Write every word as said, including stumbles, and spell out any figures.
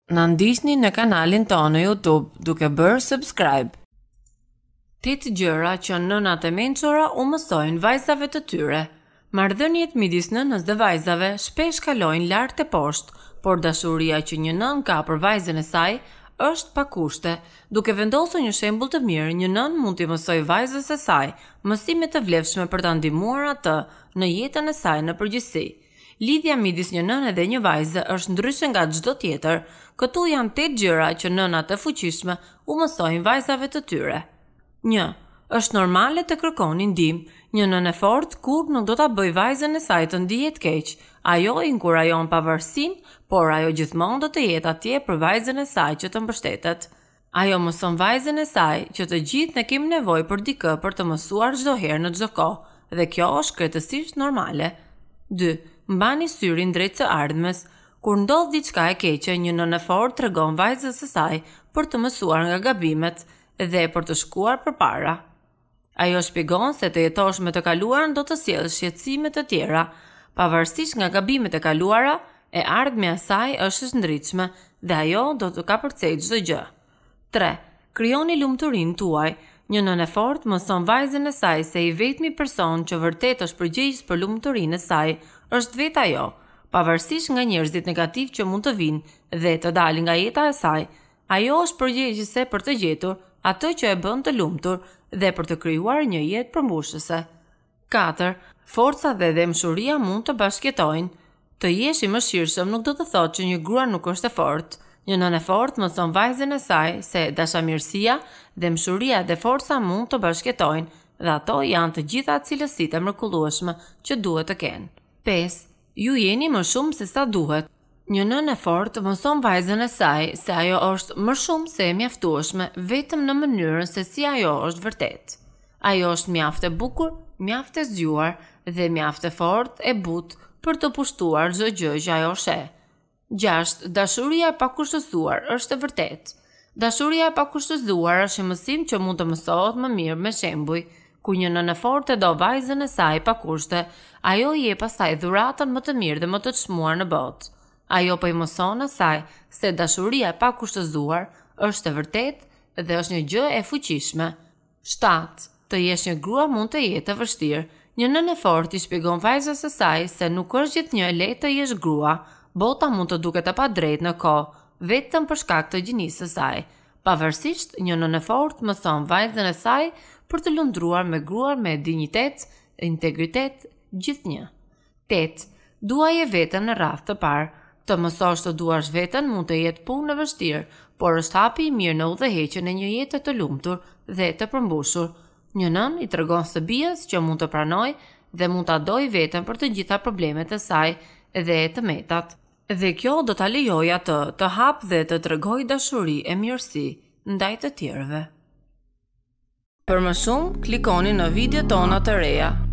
Na ndiqni në kanalin tonë YouTube duke bërë subscribe. Tetë gjëra që nënat e mençura u mësojnë vajzave të tyre. Marrëdhëniet midis nënës dhe vajzave shpesh kalojnë lart e poshtë, por dashuria që një nën ka për vajzën e saj është pa kushte. Duke vendosur një shembull të mirë, një nën mund t'i mësojë vajzës së saj mësime të vlefshme për ta ndihmuar atë në jetën e saj në përgjithësi. Lidhja midis një nëne dhe një vajze është ndryshe nga çdo tjetër. Këtu janë tetë gjëra që nënat e fuqishme u mësojnë vajzave të tyre. një. Është normale të kërkoni ndihmë. Një nënë e fortë kur nuk do ta bëjë vajzën e saj të ndihet keq. Ajo i inkurajon pavarësinë, por ajo gjithmonë do të jetë atje për vajzën e saj që të mbështetet. Ajo mëson vajzën e saj që të gjithë ne kemi nevojë për dikë për të mësuar çdo herë në çdo kohë, dhe kjo është krejtësisht normale. dy. Mbani syrin drejt së ardhmes. Kur ndodh diçka e keqe, një nënë e fortë tregon vajzës së saj për të mësuar nga gabimet dhe për të shkuar përpara. Ajo shpjegon se të jetosh me të kaluarën do të sjellësh shqetësime të tjera. Pavarësisht nga gabimet e kaluara, e ardhmja e saj është e shndritshme dhe ajo do të kapërcejë çdo gjë. tre. Krijoni lumturinë tuaj. Një nënë e fortë mëson vajzën e saj se i vetmi person që vërtet është përgjegjës për lumturinë e saj është vetë ajo, pavarësisht nga njerëzit negativ që mund të vinë dhe të dalin nga jeta e saj. Ajo është përgjegjëse për të gjetur atë që e bën të lumtur dhe për të krijuar një jetë përmbushëse. katër. Forca dhe dëmshuria mund të bashkëjetojnë. Të jesh i mëshirshëm nuk do të thotë që një grua nuk është e fortë. Një nënë e fortë mëson vajzën e saj se dashamirësia, dëmshuria dhe forca mund të bashkëjetojnë dhe ato janë të gjitha cilësitë e mrekullueshme që duhet të kenë. pesë. Ju jeni më shumë se sa duhet. Një nënë e fortë mëson vajzën e saj se ajo është më shumë se e mjaftueshme vetëm në mënyrën se si ajo është vërtet. Ajo është mjaft e bukur, mjaft e zgjuar dhe mjaft e fortë e butë për të pushtuar çdo gjë që ajo sheh. gjashtë. Dashuria e pakushtëzuar është e vërtetë. Dashuria e pakushtëzuar është një mësim që mund të mësohet më mirë me shembuj. Kur një nënë e fortë do vajzën e saj pa kushte, ajo i jep pastaj dhuratën më të mirë dhe më të çmuar në botë. Ajo po i mëson asaj se dashuria e pakushtëzuar është e vërtetë dhe është një gjë e fuqishme. shtatë. Të jesh një grua mund të jetë e vështirë. Një nënë e fortë i shpjegon vajzës së saj se nuk është gjithnjë e lehtë të jesh grua. Bota mund të duket e padrejtë në kohë, vetëm për shkak të gjinisë së saj. Pavarësisht, një nënë e fortë mëson vajzën e saj për të lundruar me gruar me dinjitet, integritet, gjithnjë. tetë. Duaje veten në radhë të parë. Të mësosh të duash veten mund të jetë punë e vështirë, por është hapi i mirë në udhëheqjen e një jete të lumtur dhe të përmbushur. Një nën i tregon së bijës që mund të pranojë dhe mund ta dojë veten për të gjitha problemet e saj dhe të metat. Dhe kjo do ta lejojë atë të hapë dhe të tregojë dashuri e mirësi ndaj të tjerëve. Për më shumë, klikoni në video tona të reja.